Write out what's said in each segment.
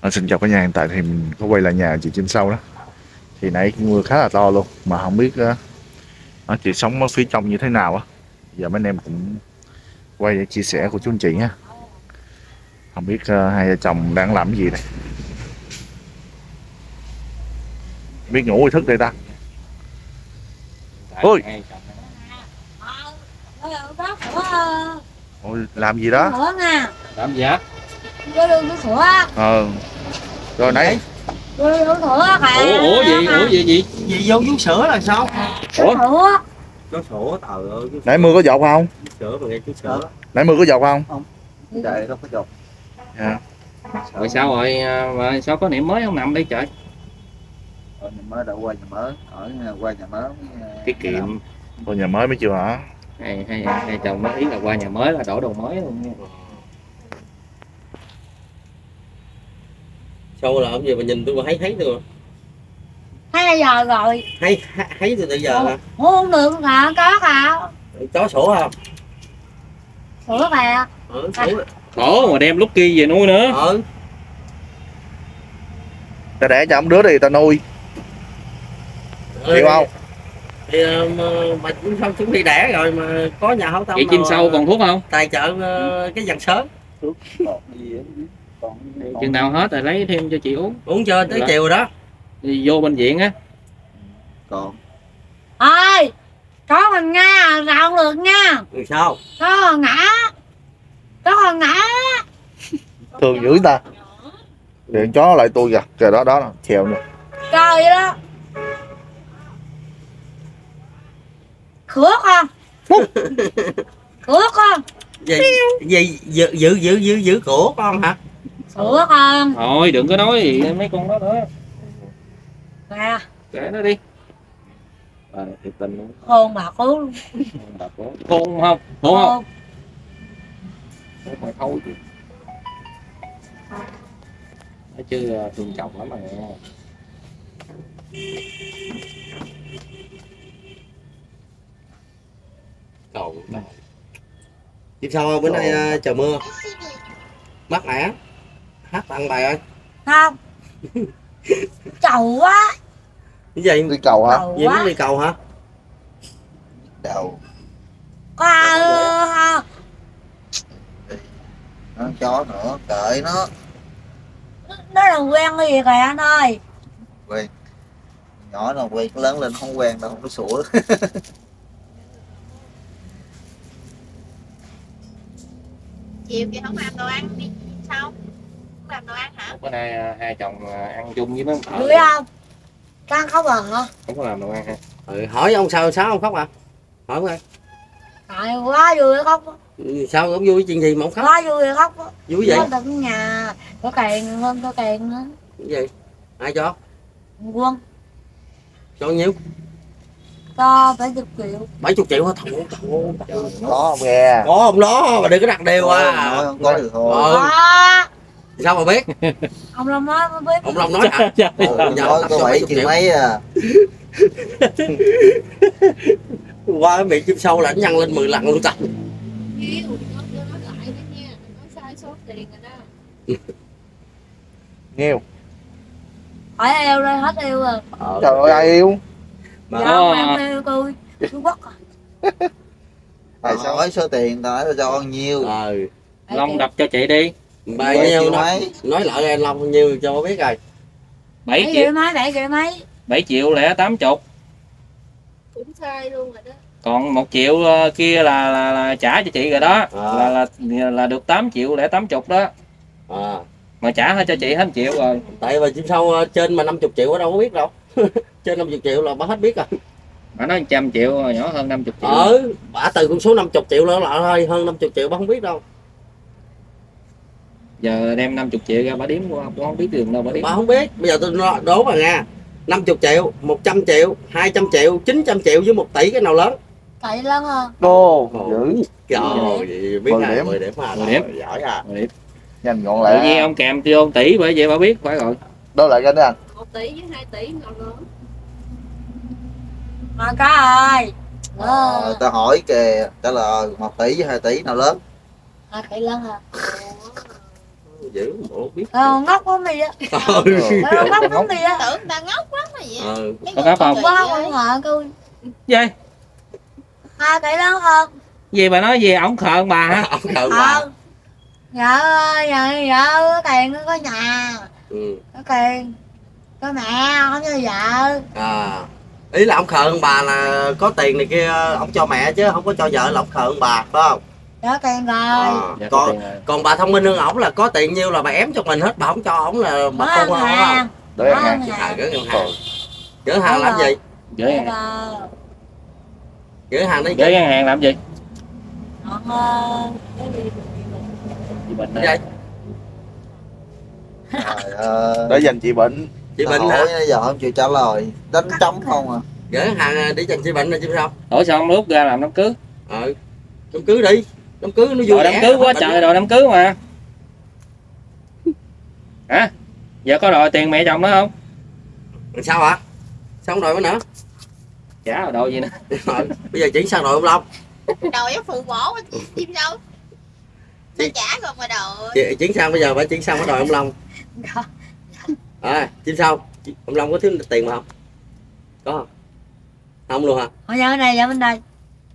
Xin chào cả nhà, hiện tại thì mình có quay lại nhà chị trên sau đó. Thì nãy mưa khá là to luôn, mà không biết chị sống ở phía trong như thế nào á. Giờ mấy anh em cũng quay để chia sẻ của chú anh chị nha. Không biết hai vợ chồng đang làm cái gì đây. Biết ngủ hay thức đây ta? Ôi! Ôi, làm gì đó? Làm gì hả? Rồi nãy. Ủa gì vô vú sữa là sao? Ủa? Có sữa trời ơi. Nãy mưa có dột không? Sữa mà nghe chú sữa. Nãy mưa có dột không? Không. Trời đâu có dột. Dạ. Rồi sao rồi mà sao có niệm mới không nằm đây trời? Nhà mới đã qua nhà mới, ở qua nhà mới Tiết kiệm. Thôi nhà mới mới chưa hả? Hai chồng nó ý là qua nhà mới là đổi đồ mới luôn nha. Sao làm gì mà nhìn tôi mà thấy được. Thấy bây giờ rồi. Thấy từ giờ hả? Không được hả? Có hả? Chó sủa không? Sữa kìa. Sủa. Khổ mà đem lúc kia về nuôi nữa. Ta đẻ cho ông đứa đi ta nuôi. Chịu không? Thì mà không chuẩn bị đẻ rồi mà có nhà hảo tâm. Chị chim sâu còn thuốc không? Tài trợ cái dần sớm. Chừng nào hết rồi lấy thêm cho chị uống. Uống cho tới chiều rồi đó. Đi vô bệnh viện á. Còn Ơi, có mình nha, rào được nha. Rồi sao? Có còn ngã. Thường dữ ta. Điện chó lại tôi kìa, kìa đó chèo nè. Trời đó. Khứa con. Khứa con. Gì giữ của con hả? Sữa con. Thôi đừng có nói gì mấy con đó nữa. Nè. Kệ nó đi. Thiệt tình luôn. Khôn bà cố. Khôn không? Khôn không? Mày thôi chứ. Nói chứ thương chồng lắm mà nghe. Cầu này. Tiếp sau bữa nay trời mưa. Mát mẻ. Hát tặng bài ơi. Không. Chầu quá. Cái gì? Đi cầu hả? Gì muốn đi cầu hả? đầu Có nó chó nữa, kệ nó. nó là quen cái gì kìa anh ơi. Quen. Nhỏ nào quen, lớn lên không quen đâu, nó sủa. Chiều chị không làm đồ ăn đi sao? Không làm đồ ăn hả? Bữa nay hai chồng ăn chung với mấy ông Vui không? Con khóc rồi hả? không có làm đồ ăn ha. Hỏi ông sao ông khóc à? Hỏi coi. Trời quá vui khóc. Sao ông vui chuyện gì mà ông khóc? Quá vui khóc. Vui vậy? Có tận nhà, có kèn hơn có kèn nữa. Cái gì? Ai cho? Quân Cho nhiêu? cho 70 triệu. 70 triệu hả? Thằng Có không nghe? có ông đó mà đừng có đặt đều Nói không có được thôi. Sao mà biết? Ông Long nói mới biết. Ông Long nói hả? Nói có 7 triệu mấy à. Qua cái miệng chim sâu là nó nhân lên 10 lần luôn ta. Nghèo. Hỏi yêu đây hết yêu rồi. Trời ơi ai yêu? Mà Dạ em yêu tôi. Trung Quốc à. Tại sao nói số tiền tao nói tao cho bao nhiêu? Long đập cho chị đi. Bao nhiêu mấy? Nói lại anh Long bao nhiêu cho biết rồi. 7 triệu mấy 7 triệu mấy. 7 triệu lẻ 80. Cũng sai luôn rồi đó. Còn 1 triệu kia là trả cho chị rồi đó. Là được 8 triệu lẻ 80 đó. Mà trả hết cho chị hết 1 triệu rồi. Tại vì chim sâu trên mà 50 triệu ở đâu có biết đâu. Trên 50 triệu là bà hết biết rồi. Bà nói 100 triệu nhỏ hơn 50 triệu. Bà từ con số 50 triệu nữa là thôi hơn 50 triệu bà không biết đâu. Giờ đem 50 triệu ra bà điếm qua, bà không biết đường đâu bà điếm. Bà không biết, bây giờ tôi đố bà nha. 50 triệu, 100 triệu, 200 triệu, 900 triệu với 1 tỷ cái nào lớn? Tỷ lớn hơn. Đô, dữ. Trời ơi, biết 10 điểm. 10 điểm à. 10 điểm. Giỏi à. 10 điểm. Nhanh gọn Tự lẹ. nhiên ông kèm tiêu 1 tỷ bởi vậy bà biết phải rồi. Đâu lại kênh đó anh? 1 tỷ với 2 tỷ nào nữa. Mà có ơi. Tao hỏi kìa, trả lời 1 tỷ với 2 tỷ nào lớn? 2 tỷ lớn hơn. dữ bộ biết. Ngốc quá mày á. Ngốc lắm mày á. Tưởng ta ngốc lắm mà vậy. Có ngốc không? Quá không ngờ cô. Gì? Hai tỷ lớn hơn. Gì bà nói gì ổng khờ bà hả? Ông khờ bà. Dạ có tiền có nhà. Có tiền. Có mẹ không cho vợ. Ý là ông khờ hơn bà là có tiền này kia ông cho mẹ chứ không có cho vợ là ông khờ hơn bà phải không? Có tiền rồi. Còn bà thông minh hơn ổng là có tiền nhiêu là bà ém cho mình hết, bà không cho ổng là bà không hơn không? Để ngân hàng. Gửi ngân hàng. Gửi hàng làm gì? Gửi hàng đi. Gửi ngân hàng làm gì? Chị Bệnh vậy? Để dành chị Bệnh. Chị Bệnh hả? Giờ không chịu trả lời, đánh trống không à. Gửi hàng để dành chị Bệnh là chứ sao? Ủa sao không lúc ra làm đám cưới? Đám cưới đi. Đám cưới nó vui Rồi đám cưới quá trời rồi đám cưới mà. Hả? Giờ có đòi tiền mẹ chồng đó không? Sao hả? Sao không đòi nữa nữa? Chả rồi đòi gì nữa. Bây giờ chuyển sang đòi ông Long. Đòi với phụ bổ chim đâu. Nó trả rồi mà đòi. Chuyển sang bây giờ phải chuyển sang phải đòi ông Long. Chứ sao? Ông Long có thiếu tiền mà không? Có không? Không luôn hả? Ở nhà bên này, nhà bên đây.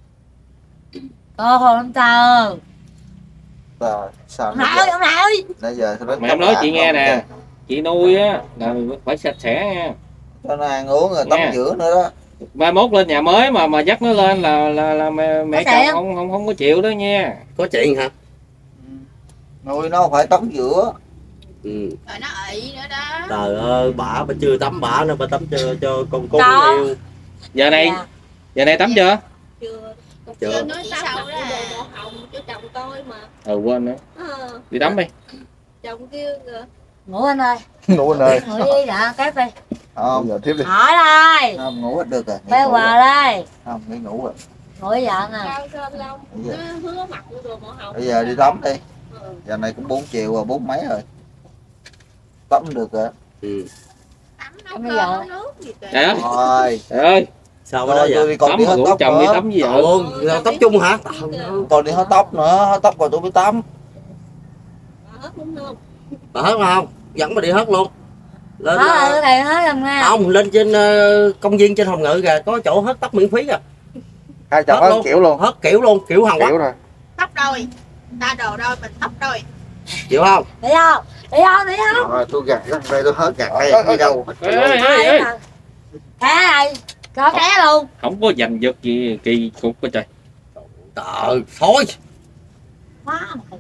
Hồ lắm tờ. Rồi, sao ông nội. Nãy giờ mẹ em nói chị nghe nè. Chị nuôi á là phải sạch sẽ nha. Cho nó ăn uống rồi tắm rửa nữa đó. Mai mốt lên nhà mới mà dắt nó lên là mẹ chồng không có chịu đó nha. Có chuyện hả? Nuôi nó phải tắm rửa. Rồi nó ị nữa đó. Trời ơi, bà chưa tắm bả nữa, bà tắm cho con cún yêu. Giờ này tắm chưa? Chưa nói tắm đồ màu hồng cho chồng tôi mà. Quên nữa. Đi tắm đi. Chồng kêu kìa. Ngủ anh ơi. Ngủ anh ơi. Ngủ đi đã, kép đi. Không, giờ tiếp đi. Hỏi đây. Không, ngủ hết được rồi. Bé quà đây. Không, nghỉ ngủ rồi. Ngủ với vợ nè. Nó hứa mặt đồ màu hồng. Bây giờ đi tắm đi. Giờ này cũng 4 triệu rồi, 4 mấy rồi. Tắm được rồi. Tắm nấu cơm nước gì kìa. Trời ơi. Sao mà đó vậy? Còn đi hớt tóc chồng đi tắm với vợ. Tắm chung hả? Còn đi hớt tóc nữa, hớt tóc rồi tôi mới tắm. Bà hớt đúng không? Bà hớt không? Dẫn bà đi hớt luôn. Lên không, lên trên công viên trên Hồng Ngự kìa, có chỗ hớt tóc miễn phí kìa. Hai chồng hớt kiểu luôn. Hớt kiểu luôn, kiểu Hàn Quốc. Kiểu rồi. Tóc đôi. Ta đồ đôi mình tóc đôi. Chịu không? Đi không? Đi không? Rồi tôi gạt ra đây, tôi hớt gạt đây, đi đâu. Ê. Cá này, có cá luôn. Không có giành giật gì kỳ cục quá trời. Trời, thôi. Má mày.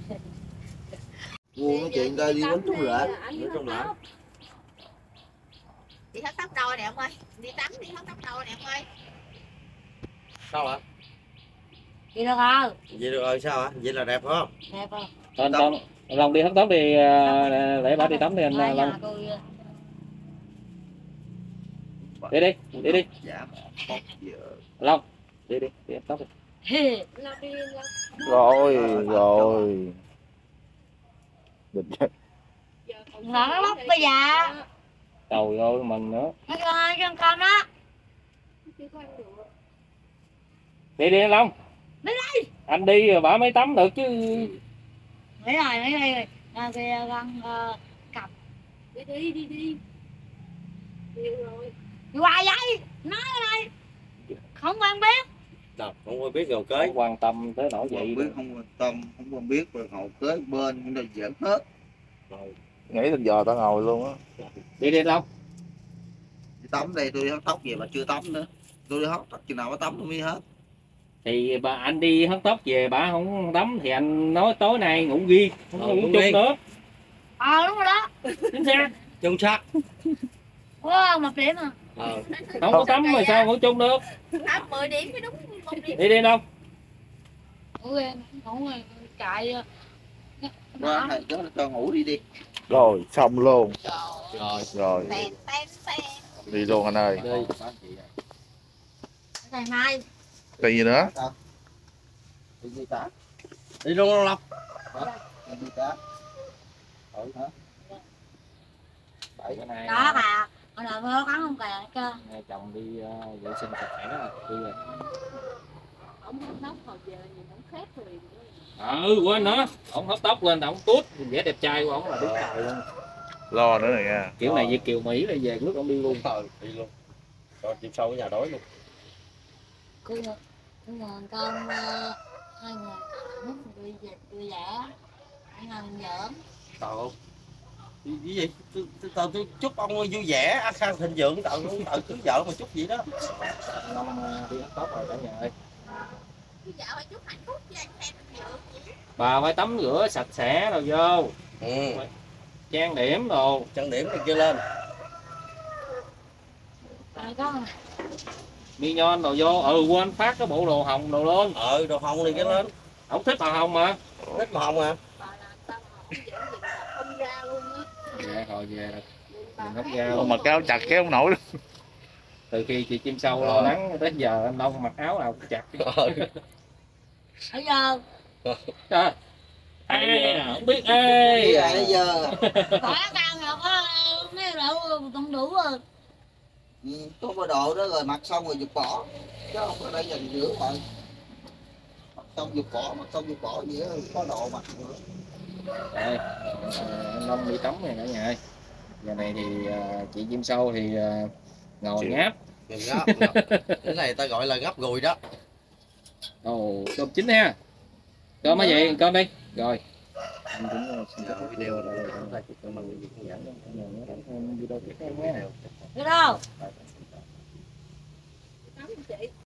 Buông nói chuyện đây đi quýnh chung lại. Đi hớt tóc đôi nè ông ơi. Đi tắm đi hớt tóc đôi nè ông ơi. Sao hả? Đi đâu không? Vậy được rồi sao hả? Vậy là đẹp phải không? Đẹp không? Con Long đi hớt tóc đi để bà đi tắm đi anh Long. Đi. Dạ. Long, đi hớt tóc đi. Rồi. Nó lóc bây giờ. Trời ơi mình nữa. Mấy con đó. Đi Long. Đi đi. Anh đi rồi bà mới tắm được chứ. Mấy rồi. Kìa con cặp. Đi. Đi rồi. Đi hoài vậy. Nói ở đây. Không quen biết. Đâu, không có biết rồi cưới. Không quan tâm tới nỗi vậy. Không quan tâm, không quan biết rồi hậu cưới bên cũng là giỡn hết. Nghĩ đến giờ tao ngồi luôn á. Đi Long. Đi tắm đây, tôi đi hớt tóc về mà chưa tắm nữa. Tôi đi hớt tóc chừng nào mới tắm tôi mới hết. Thì anh đi hớt tóc về bà không tắm thì anh nói tối nay ngủ riêng, không ngủ chung nữa. Đúng rồi đó. Chính xác. Chung sát. Wow, 1 điểm à. Không có tắm mà sao ngủ chung được. 10 điểm mới đúng 1 điểm. Đi Long. Ngủ chạy. Qua này cho ngủ đi. Rồi, xong luôn. Rồi. Tên. Đi luôn anh ơi. Ngày mai. Cái gì nữa? Đi cá. Đi luôn Long. Đi cá. Hả? Đó bà. Hồi nào mơ cắn không kìa cơ. Chồng đi vệ sinh sạch sẽ là đi rồi. ổng hớt tóc hồi về nhìn ổng khác liền. Quên nó, ổng hớt tóc lên ổng tút vẻ đẹp trai của ổng là đúng trời luôn. Lo nữa này nha. Kiểu này Việt kiều Mỹ là về nước ổng đi luôn. Đi luôn. Cho chim sâu ở nhà đói luôn. Cô mà con hai người mất vui vẻ hai người mình giỡn. Tao cái gì tao chúc ông vui vẻ ăn khăn thịnh vượng tao cưới vợ mà chúc gì đó. Long đi hớt tóc rồi cả nhà ơi. Bây giờ phải chúc hạnh phúc cho anh xem được gì. Bà phải tắm rửa sạch sẽ rồi vô. Ừ. Trang điểm đồ. Trang điểm này kia lên. Rồi con. Mi nhon đồ vô. Quên phát cái bộ đồ hồng đồ lên. Đồ hồng này cái lên. Ổng thích màu hồng mà. Thích màu hồng à? Bà làm sao mà không giữ gì mà không ra luôn á. Dạ hồi về là mình không ra. Mà kéo chặt kéo không nổi luôn. Từ khi chị chim sâu lo lắng tới giờ anh Long mặc áo nào cũng chặt. Bây giờ Trời. Không biết ê. Bây giờ khỏi cao rồi có mấy rượu không đủ rồi. Có cái đồ đó rồi mặc xong rồi giục bỏ chứ không có đây dành giữa rồi. Mặc xong giục bỏ gì đó có đồ mặc nữa. Đây, anh Long đi tắm này cả nhà ơi. Giờ này thì chị chim sâu thì ngồi ngáp. Cái này ta gọi là ngáp gùi đó. Ồ, cơm chín ha. Cơm cái gì? Cơm đi. Rồi. Anh cũng xin Video rồi. video tiếp theo nhé. Đi đâu? Tắm chị.